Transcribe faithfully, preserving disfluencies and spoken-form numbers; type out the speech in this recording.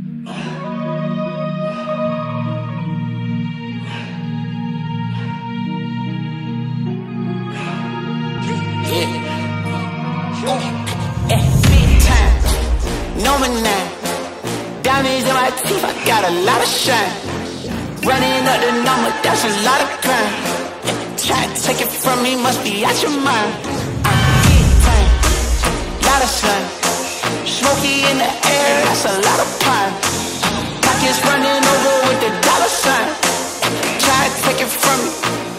Diamonds in my teeth, I got a lot of shine. Running up the number, that's a lot of crime. Try to take it from me, must be out your mind. I'm big time, lot of sun. Smoky in the air, that's a lot of pine. Pockets running over with the dollar sign. Try to take it from me,